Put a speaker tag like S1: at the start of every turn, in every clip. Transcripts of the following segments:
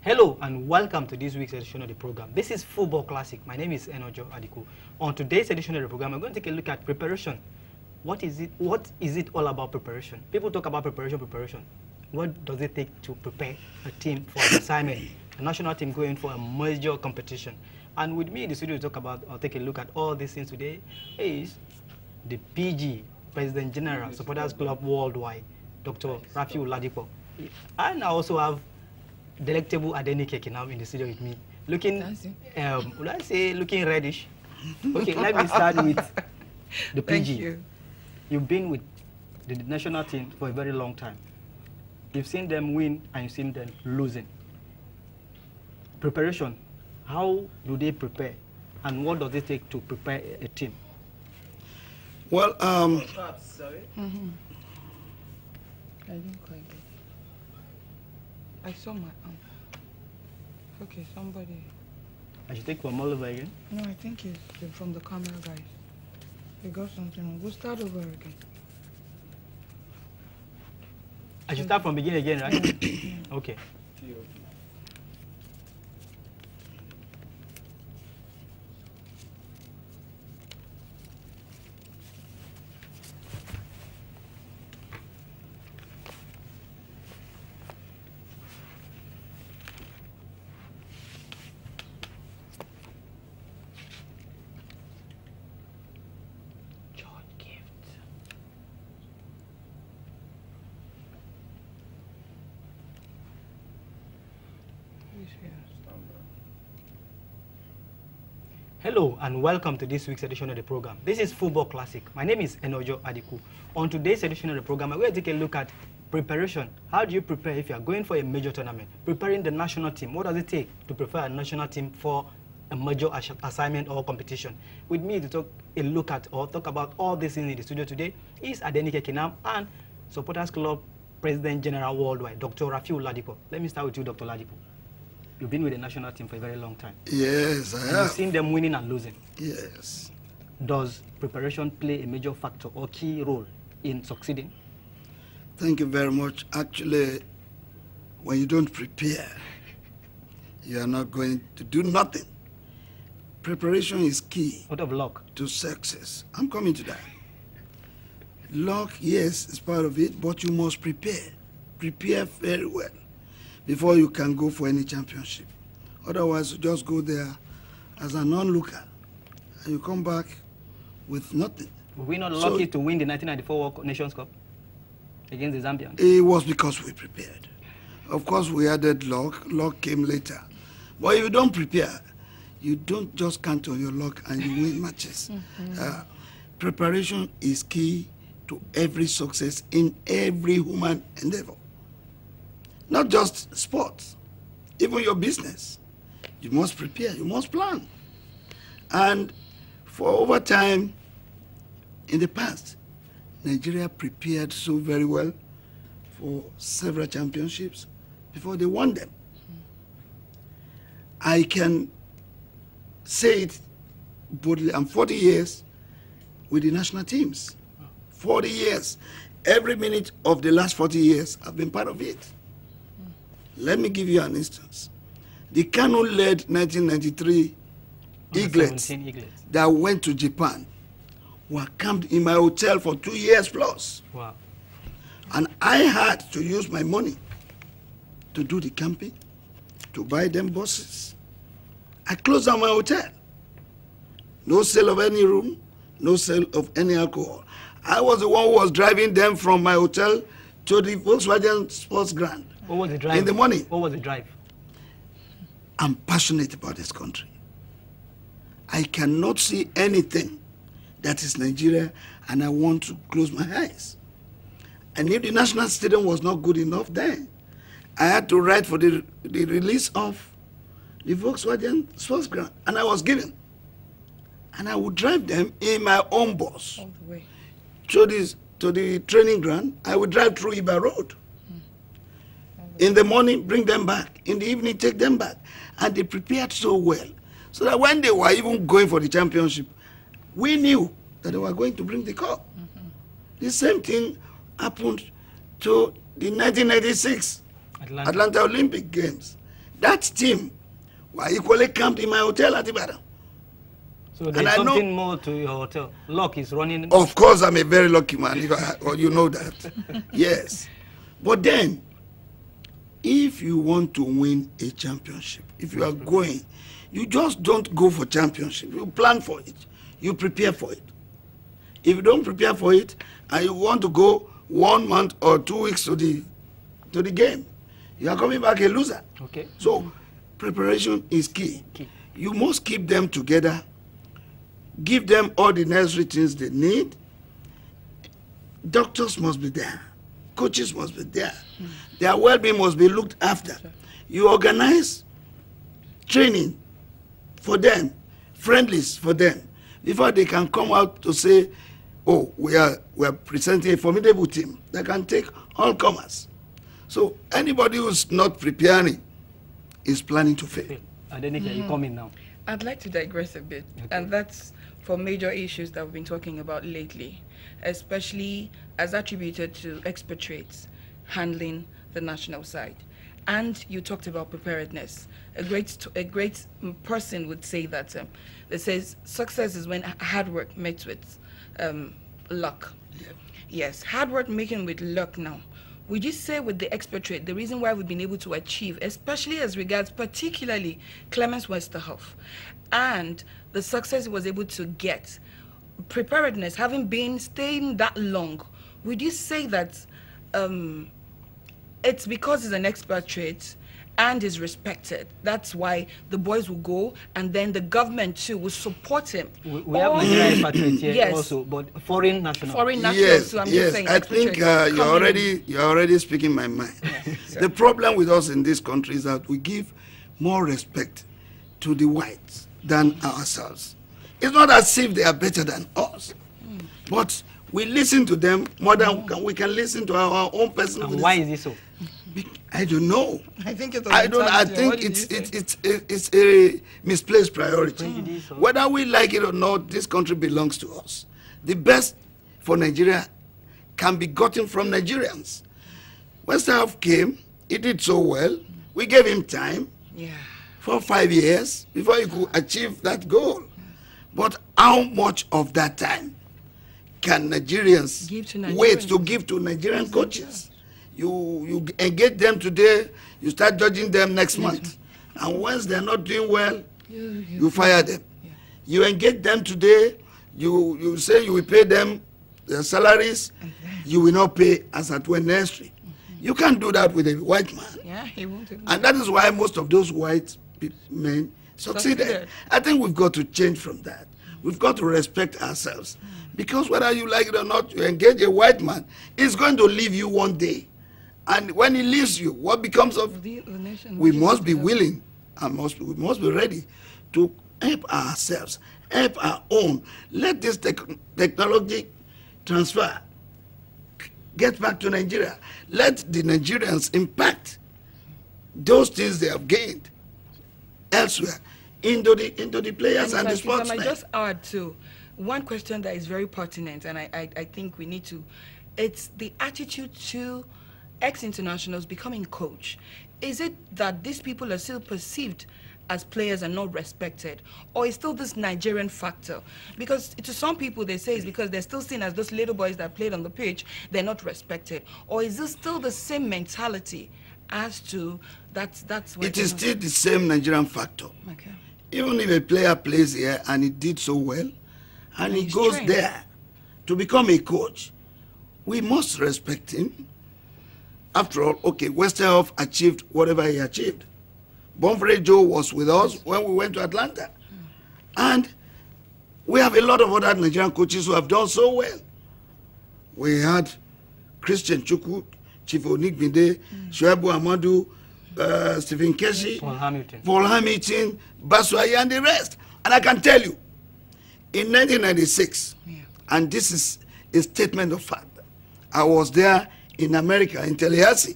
S1: Hello and welcome to this week's edition of the program. This is Football Classic. My name is Enojo Adiku. On today's edition of the program, I'm going to take a look at preparation. What is it all about preparation? People talk about preparation. What does it take to prepare a team for an assignment? A national team going for a major competition. And with me in the studio to talk about or take a look at all these things today is the PG, President General, Supporters Club Worldwide, Dr. Rafiu LADIPO. And I also have delectable Adenike now in the studio with me, looking, would I say looking reddish? Okay, let me start with the PG.
S2: Thank you.
S1: You've been with the national team for a very long time. You've seen them win and you've seen them losing. Preparation, how do they prepare? And what does it take to prepare a team?
S3: Well,
S2: Sorry? I didn't quite get it. I saw my arm. Okay, somebody.
S1: I should take one all over again?
S2: No, I think it's from the camera guys. They got something wrong. We'll start over again.
S1: I should start from beginning again, right?
S2: Yeah.
S1: Okay. Hello and welcome to this week's edition of the program. This is Football Classic. My name is Enojo Adiku. On today's edition of the program, I'm going to take a look at preparation. How do you prepare if you are going for a major tournament? Preparing the national team. What does it take to prepare a national team for a major assignment or competition? With me to talk about all this in the studio today is Adenike Kinam and Supporters Club President General Worldwide, Dr. Rafiu LADIPO. Let me start with you, Dr. LADIPO. You've been with the national team for a very long time.
S3: yes, I have.
S1: You've seen them winning and losing.
S3: Yes.
S1: Does preparation play a major factor or key role in succeeding?
S3: Thank you very much. Actually, when you don't prepare, you are not going to do nothing. Preparation is key
S1: What of luck?
S3: to success. I'm coming to that. Luck, yes, is part of it, but you must prepare. Prepare very well before you can go for any championship. Otherwise, you just go there as an onlooker and you come back with nothing.
S1: Were we not lucky to win the 1994 World Nations Cup against the Zambians?
S3: It was because we prepared. Of course, we added luck. Luck came later. But if you don't prepare, you don't just count on your luck and you win matches. Preparation is key to every success in every human endeavor. Not just sports, even your business. You must prepare, you must plan. And for over time, in the past, Nigeria prepared so very well for several championships before they won them. I can say it boldly, I'm 40 years with the national teams. 40 years. Every minute of the last 40 years, I've been part of it. Let me give you an instance. The Kano-led 1993 Eaglets that went to Japan were camped in my hotel for 2 years plus.
S1: Wow.
S3: And I had to use my money to do the camping, to buy them buses. I closed down my hotel. No sale of any room, no sale of any alcohol. I was the one who was driving them from my hotel to the Volkswagen Sports Ground.
S1: What was the drive?
S3: In the morning.
S1: What was the drive?
S3: I'm passionate about this country. I cannot see anything that is Nigeria and I want to close my eyes. And if the national stadium was not good enough then, I had to write for the release of the Volkswagen Sports Ground, and I was given. And I would drive them in my own bus
S2: All the way.
S3: to the training ground. I would drive through Iba Road. In the morning, bring them back. In the evening, take them back. And they prepared so well, so that when they were even going for the championship, we knew that they were going to bring the cup. The same thing happened to the 1996 Atlanta Olympic Games. That team were equally camped in my hotel at Ibadan.
S1: So there's something more to your hotel. Luck is running.
S3: Of course, I'm a very lucky man, or you know that. Yes. But then, if you want to win a championship, if you are going, you just don't go for championship. You plan for it. You prepare for it. If you don't prepare for it, and you want to go 1 month or 2 weeks to the game, you are coming back a loser.
S1: Okay.
S3: So, preparation is key. You must keep them together. Give them all the necessary things they need. Doctors must be there. Coaches must be there. Their well-being must be looked after. You organize training for them, friendlies for them, before they can come out to say, oh, we are presenting a formidable team that can take all comers. So anybody who's not preparing is planning to fail.
S1: Adenike, you come in now.
S2: I'd like to digress a bit, and that's for major issues that we've been talking about lately, especially as attributed to expatriates handling the national side. And you talked about preparedness. A great person would say that that says success is when hard work meets with luck. Yeah. Yes, hard work making with luck now. Would you say with the expatriate, the reason why we've been able to achieve, especially as regards particularly Clemens Westerhoff, and the success he was able to get, preparedness, having been staying that long, would you say that it's because he's an expatriate and is respected? That's why the boys will go, and then the government too will support him.
S1: We have Nigerian expatriates here also, but foreign nationals.
S2: Foreign nationals.
S3: Yes, yes. I think you're already speaking my mind. The problem with us in this country is that we give more respect to the whites than ourselves. It's not as if they are better than us, but we listen to them more than we can listen to our own personal.
S1: And why is it so?
S3: I don't know.
S2: I think it's.
S3: I think it's a misplaced priority. Whether we like it or not, this country belongs to us. The best for Nigeria can be gotten from Nigerians. Westerhoff came. He did so well. We gave him time.
S2: Yeah.
S3: For 5 years before he could achieve that goal. But how much of that time can Nigerians wait to give to Nigerian coaches? You engage them today, you start judging them next month. And once they're not doing well, you fire them. Yeah. You engage them today, you say you will pay them their salaries, you will not pay as at when necessary. You can't do that with a white man.
S2: Yeah, he won't.
S3: And that is why most of those white men succeeded. I think we've got to change from that. We've got to respect ourselves. Because whether you like it or not, you engage a white man, he's going to leave you one day. And when he leaves you, what becomes of the nation? We must be willing and we must be ready to help ourselves, help our own. Let this technology transfer get back to Nigeria. Let the Nigerians impact those things they have gained elsewhere into the players and the sportsmen.
S2: I just add to one question that is very pertinent, and I think we need to. It's the attitude to ex-internationals becoming coach. Is it that these people are still perceived as players and not respected, or is still this Nigerian factor? Because to some people they say it's because they're still seen as those little boys that played on the pitch, they're not respected, or is this still the same mentality as to that's what
S3: it is still the same Nigerian factor.
S2: Okay.
S3: Even if a player plays here and he did so well, and he goes trained there to become a coach, we must respect him. After all, okay, Westerhoff achieved whatever he achieved. Bonfrey Joe was with us when we went to Atlanta. And we have a lot of other Nigerian coaches who have done so well. We had Christian Chukwu, Chief Onigbinde, Shoaib Amadou, Stephen Keshi, Paul Hamilton, Baswayi, and the rest. And I can tell you, in 1996, and this is a statement of fact, I was there in America, in Tallahassee.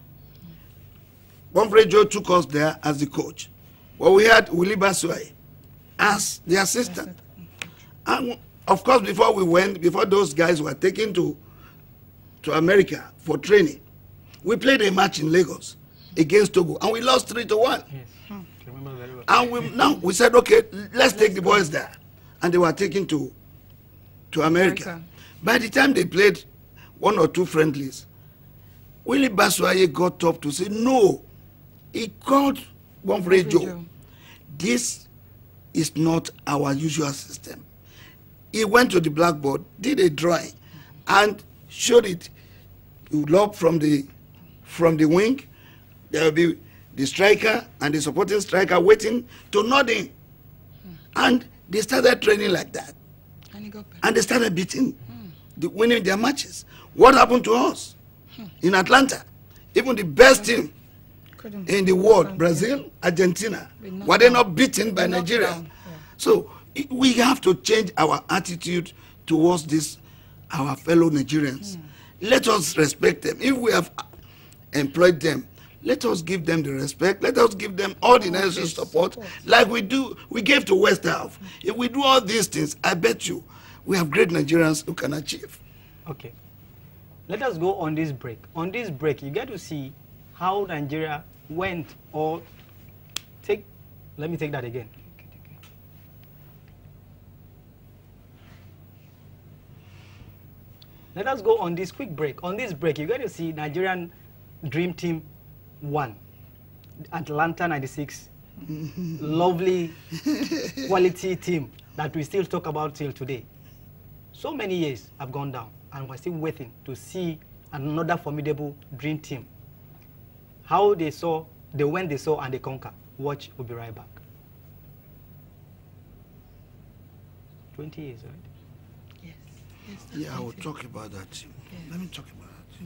S3: Bonfrey Joe took us there as the coach. Well, we had Willie Baswayi as the assistant. And of course, before we went, before those guys were taken to America for training, we played a match in Lagos against Togo, and we lost 3-1.
S1: Yes. I remember very well.
S3: And we said, okay, let's take the boys there. And they were taken to America. By the time they played 1 or 2 friendlies, Willie Baswaye got up to say, no. He called Bonfrey Joe. This is not our usual system. He went to the blackboard, did a drawing, and showed it. You lob from the wing. There will be the striker and the supporting striker waiting to nod in. And they started training like that. And they started beating, winning their matches. What happened to us in Atlanta? Even the best team in the world, Brazil, Argentina, were they not beaten by Nigeria? So we have to change our attitude towards this, our fellow Nigerians. Let us respect them. If we have employed them, let us give them the respect. Let us give them all the necessary support like we gave to West Half. If we do all these things, I bet you we have great Nigerians who can achieve.
S1: Okay. Let us go on this break. On this break, you get to see how Nigeria went let me take that again. Let us go on this quick break. On this break, you get to see Nigerian Dream Team 1, Atlanta 96, lovely quality team that we still talk about till today. So many years have gone down, and we're still waiting to see another formidable dream team. How they went, they saw, and they conquer. Watch, we'll be right back. 20 years, right?
S2: Yes.
S3: Yeah, I will talk about that team. Yes. Let me talk about that.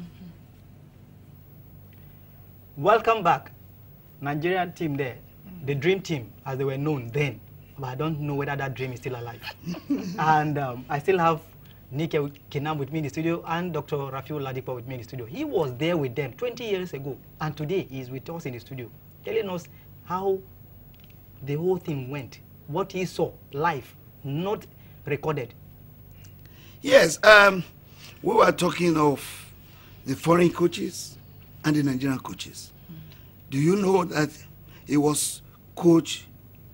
S1: Welcome back. Nigerian team there, the dream team as they were known then, but I don't know whether that dream is still alive. And I still have Nike Kinam with me in the studio and Dr. Rafiul LADIPO with me in the studio. He was there with them 20 years ago, and today he's with us in the studio, telling us how the whole thing went, what he saw live, not recorded.
S3: Yes, we were talking of the foreign coaches and the Nigerian coaches. Do you know that he was coach?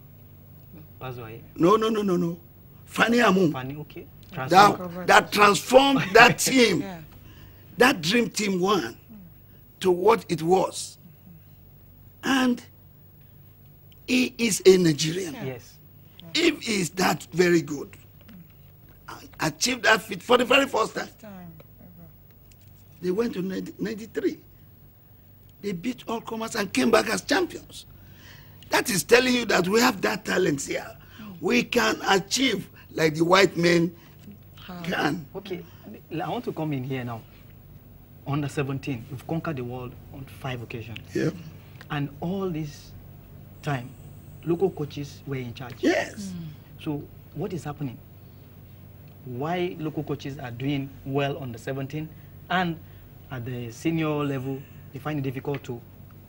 S3: No. Fanny Amu.
S1: Fanny, okay.
S3: That transformed that team, that dream team 1 to what it was. And he is a Nigerian.
S1: Yes.
S3: If he is that very good, achieved that feat for the very first time. They went to 93. They beat all comers and came back as champions. That is telling you that we have that talent here. We can achieve like the white men can.
S1: Okay, I want to come in here now. Under 17, we've conquered the world on 5 occasions.
S3: Yeah.
S1: And all this time, local coaches were in charge.
S3: Yes.
S1: So what is happening? Why local coaches are doing well on the 17 and at the senior level, they find it difficult to,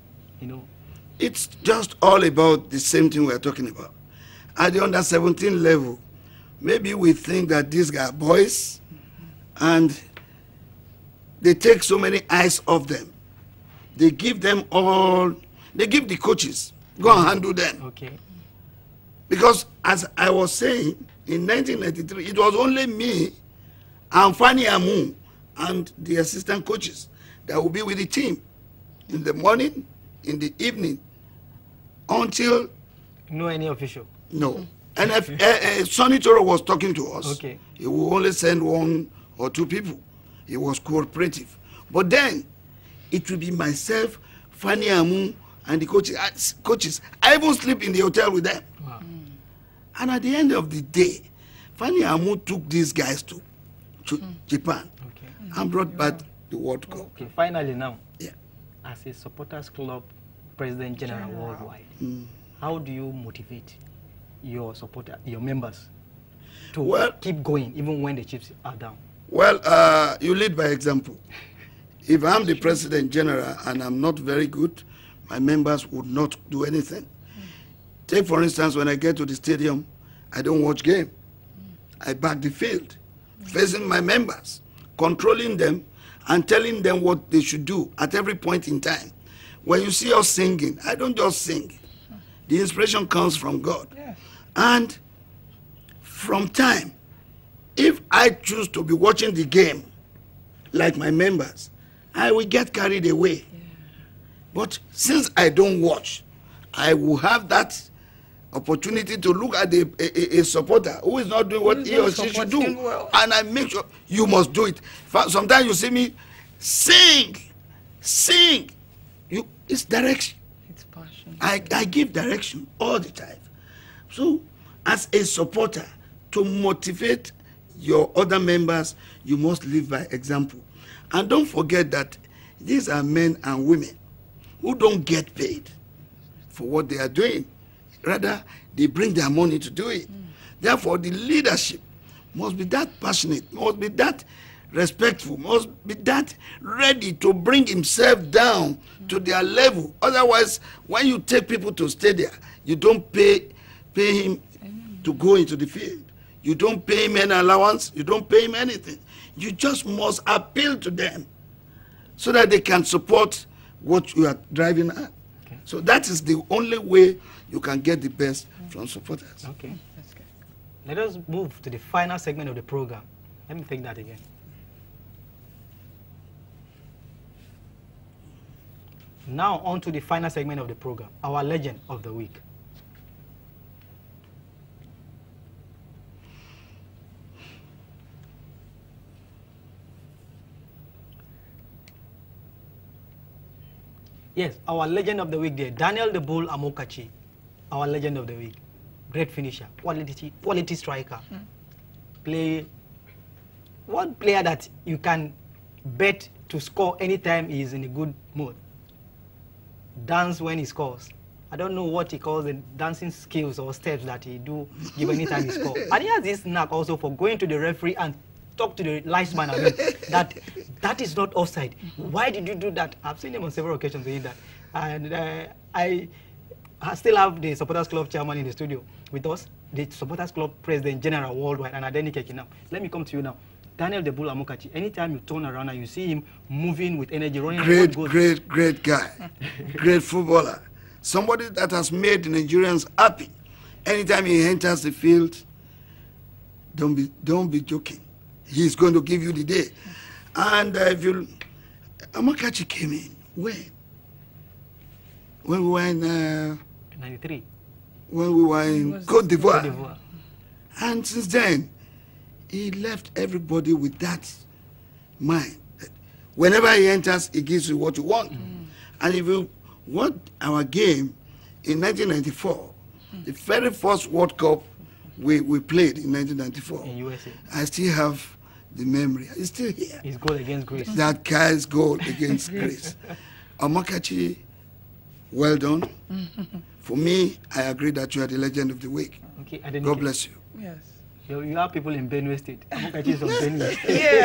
S3: It's just all about the same thing we're talking about. At the under 17 level, maybe we think that these guys are boys and they take so many eyes off them. They give them all, they give the coaches, go and handle them.
S1: Okay.
S3: Because as I was saying, in 1993, it was only me and Fanny Amu and the assistant coaches that would be with the team in the morning, in the evening, until...
S1: No any official?
S3: No. And if Sonny Toro was talking to us,
S1: okay,
S3: he would only send 1 or 2 people. He was cooperative. But then, it will be myself, Fanny Amu, and the coaches. I even sleep in the hotel with them.
S1: Wow.
S3: And at the end of the day, Fanny Amu took these guys to Japan, and brought back the World Cup.
S1: Okay, finally now,
S3: yeah,
S1: as a supporters club president general worldwide, how do you motivate your supporters, your members, to keep going even when the chips are down?
S3: Well, you lead by example. If I'm the president general and I'm not very good, my members would not do anything. Take, for instance, when I get to the stadium, I don't watch game. I back the field, facing my members, controlling them, and telling them what they should do at every point in time. When you see us singing, I don't just sing. The inspiration comes from God.
S2: Yeah.
S3: And from time, if I choose to be watching the game, like my members, I will get carried away. Yeah. But since I don't watch, I will have that opportunity to look at a supporter who is not doing what he or she should do. Well. And I make sure you must do it. Sometimes you see me sing. It's direction.
S2: It's passion.
S3: I give direction all the time. So as a supporter, to motivate your other members, you must live by example. And don't forget that these are men and women who don't get paid for what they are doing. Rather, they bring their money to do it. Therefore, the leadership must be that passionate, must be that respectful, must be that ready to bring himself down to their level. Otherwise, when you take people to stay there, you don't pay him to go into the field. You don't pay him any allowance. You don't pay him anything. You just must appeal to them so that they can support what you are driving at. Okay. So that is the only way you can get the best from supporters.
S1: Okay, that's good. Let us move to the final segment of the program. Let me take that again. Now on to the final segment of the program, our legend of the week. Yes, our legend of the week there, Daniel the Bull Amokachi, our legend of the week. Great finisher, quality striker. One player that you can bet to score anytime he is in a good mood. Dance when he scores. I don't know what he calls the dancing skills or steps that he do give anytime he scores. And he has this knack also for going to the referee and talk to the linesman that is not offside. Why did you do that? I've seen him on several occasions doing that. And I still have the Supporters Club chairman in the studio with us, the Supporters Club President General Worldwide, and Adeni Kekinam. Let me come to you now. Daniel the Bull Amokachi, anytime you turn around and you see him moving with energy, running...
S3: Great guy. Great footballer. Somebody that has made the Nigerians happy. Anytime he enters the field, don't be joking. He's going to give you the day. And Amokachi came in when we were in
S1: 93.
S3: When we were in Côte d'Ivoire. And since then, he left everybody with that mind. Whenever he enters, he gives you what you want. And if you want our game in 1994, the very first World Cup we played in 1994.
S1: In USA.
S3: I still have the memory. He's still here.
S1: His goal against Greece.
S3: That guy's goal against Greece. Amokachi, well done. For me, I agree that you are the legend of the week.
S1: Okay,
S3: God bless you.
S2: Yes.
S1: You have people in Benue State. Amokachi is from Benue.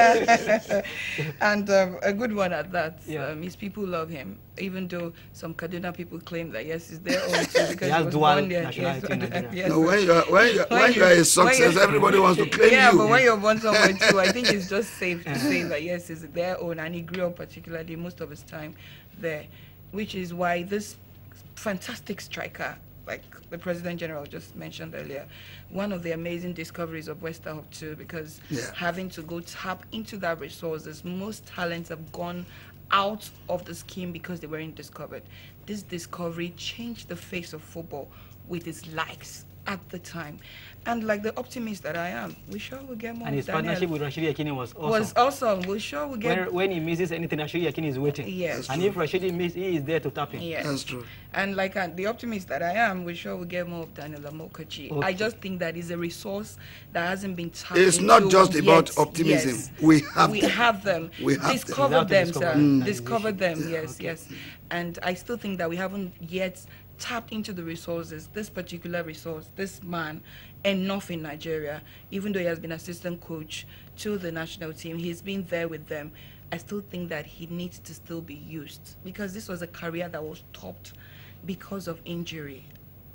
S2: Yeah. And a good one at that.
S1: Yeah.
S2: His people love him, even though some Kaduna people claim that, yes, he's their own too, because
S1: he has
S2: was
S1: dual
S2: born there.
S1: nationality in Nigeria.
S2: Yes.
S3: No, when you are a success, everybody wants to claim
S2: yeah,
S3: you.
S2: but when you're born somewhere too, I think it's just safe to say that, yes, it's their own. And he grew up particularly most of his time there, which is why this fantastic striker, like the President General just mentioned earlier, one of the amazing discoveries of Westerhoff too, because having to go tap into that resources, most talents have gone out of the scheme because they weren't discovered. This discovery changed the face of football with his likes at the time. And like the optimist that I am, we sure will get more.
S1: And his partnership with Rashidi Yakini was awesome.
S2: Was awesome. We sure will get...
S1: When he misses anything, Rashidi Yakini is waiting.
S2: Yes.
S1: And if Rashidi misses, he is there to tap him.
S2: Yes.
S3: That's true.
S2: And like the optimist that I am, we sure will get more of Daniel Amokachi. Okay. I just think that is a resource that hasn't been tapped
S3: It's not just about optimism.
S2: Yes.
S3: We have
S2: them.
S3: We have
S2: discover them, sir. Discover them,
S3: Yeah,
S2: yes,
S3: okay.
S2: yes. And I still think that we haven't yet tapped into the resources, this particular resource, this man, enough in Nigeria. Even though he has been assistant coach to the national team, he's been there with them. I still think that he needs to still be used, because this was a career that was stopped because of injury.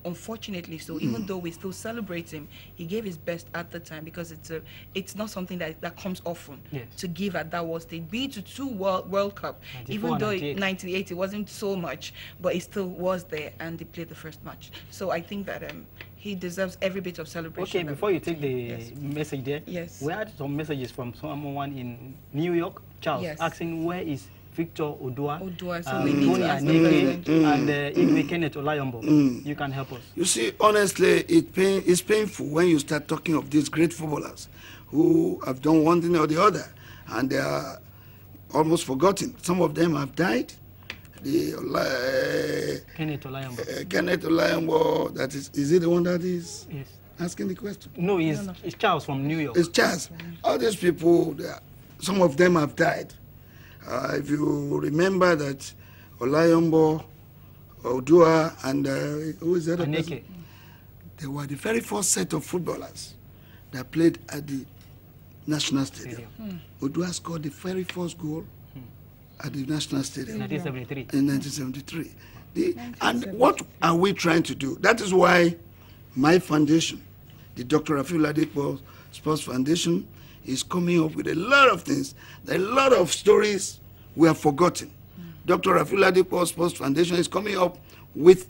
S2: unfortunately so, even though we still celebrate him, he gave his best at the time, because it's not something that comes often to give at that world stage. Be it to 2 World Cup, even though 98 it wasn't so much, but he still was there and they played the first match. So I think that he deserves every bit of celebration.
S1: Okay, before you take the message there, we had some messages from someone in New York, Charles, asking where is Victor Odua,
S2: so we need to ask
S1: and Igwe Kenneth Olayombo. You can help us.
S3: You see, honestly, it's painful when you start talking of these great footballers who have done one thing or the other, and they are almost forgotten. Some of them have died.
S1: Kenneth Olayombo.
S3: Kenneth Olayombo, that is he the one that is asking the question?
S1: No, it's Charles from New York.
S3: It's Charles. All these people, some of them have died. If you remember that Olayombo, Odua, and who is that?
S1: Aneke.
S3: They were the very first set of footballers that played at the National Stadium. Odua scored the very first goal at the National Stadium
S1: in 1973.
S3: In 1973. And what are we trying to do? That is why my foundation, the Dr. Rafiu LADIPO Sports Foundation, is coming up with a lot of things. There are a lot of stories we have forgotten. Dr. Rafiu LADIPO Sports Foundation is coming up with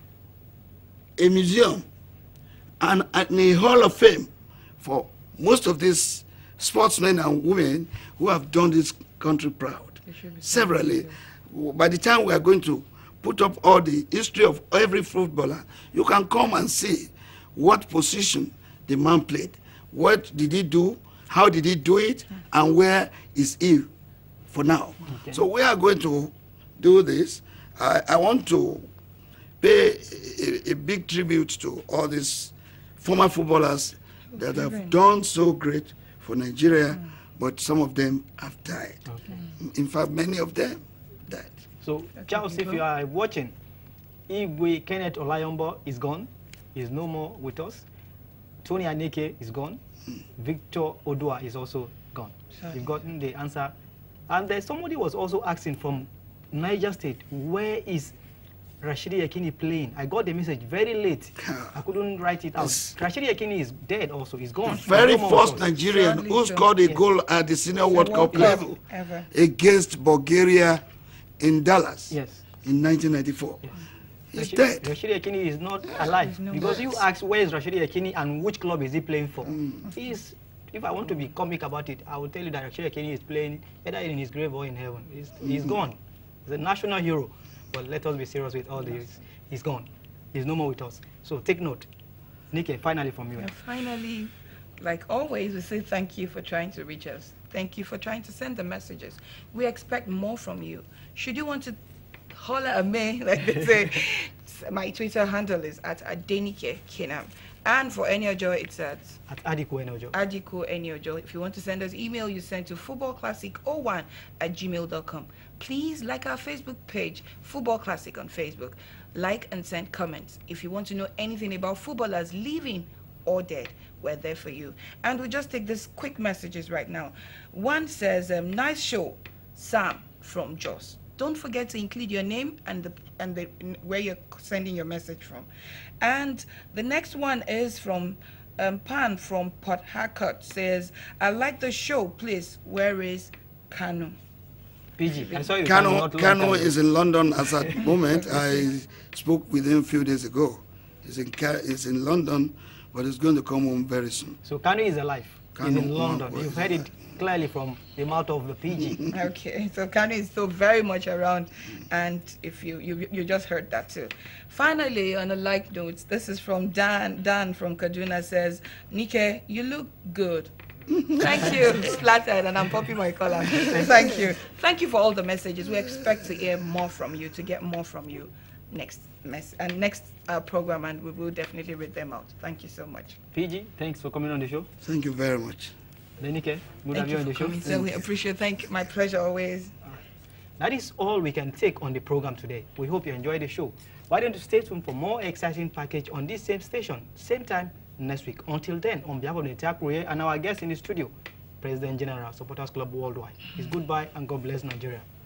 S3: a museum and a hall of fame for most of these sportsmen and women who have done this country proud. Severally. By the time we are going to put up all the history of every footballer, you can come and see what position the man played. What did he do? How did he do it? And where is he for now? So we are going to do this. I want to pay a big tribute to all these former footballers that have done so great for Nigeria, but some of them have died. In fact, many of them died.
S1: So, Charles, if you are watching, Igwe Kenneth Olayombo is gone. He's no more with us. Tony Aneke is gone. Victor Odua is also gone. You've gotten the answer. And there's somebody was also asking from Niger State, where is Rashidi Yekini playing? I got the message very late. I couldn't write it out. Rashidi Yekini is dead also. He's gone.
S3: Very first Nigerian who scored a goal at the Senior World Cup level against Bulgaria in Dallas in 1994. He's dead.
S1: Rashidi Yekini is not alive. Because you asked where is Rashidi Yekini and which club is he playing for? If I want to be comic about it, I will tell you that Rashidi Yekini is playing either in his grave or in heaven. He's gone. He's a national hero. But let us be serious with all this. He's gone. He's no more with us. So take note. Nike, finally from you.
S2: And finally, like always, we say thank you for trying to reach us. Thank you for trying to send the messages. We expect more from you. Should you want to holler at me, like they say, my Twitter handle is at Adenike Kinam. And for Eniojo, it's at
S1: Adiku Eniojo.
S2: Adiku Eniojo. If you want to send us email, you send to footballclassic01@gmail.com. Please like our Facebook page, Football Classic on Facebook. Like and send comments. If you want to know anything about footballers living or dead, we're there for you. And we'll just take these quick messages right now. One says, nice show, Sam from Jos. Don't forget to include your name and where you're sending your message from. And the next one is from Pan from Port Harcourt. Says, I like the show, please. Where is Kanu?
S1: PG, I saw you.
S3: Kanu is in London as at the moment. I spoke with him a few days ago. He's in London, but he's going to come home very soon.
S1: So Kanu is alive. He's in London. You've heard it clearly from the mouth of the PG.
S2: Okay, so Kanu is still very much around, and if you just heard that too. Finally, on a like note, this is from Dan. Dan from Kaduna says, Nike, you look good. Thank you. Flattered, and I'm popping my collar. Thank you. Thank you for all the messages. We expect to hear more from you, to get more from you next program, and we will definitely read them out. Thank you so much.
S1: PG, thanks for coming on the show.
S3: Thank you very much.
S1: Denike, good to have you on the show.
S2: So we appreciate. My pleasure always.
S1: That is all we can take on the program today. We hope you enjoyed the show. Why don't you stay tuned for more exciting package on this same station, same time next week. Until then, on behalf of the entire crew and our guest in the studio, President General Supporters Club Worldwide, is goodbye and God bless Nigeria.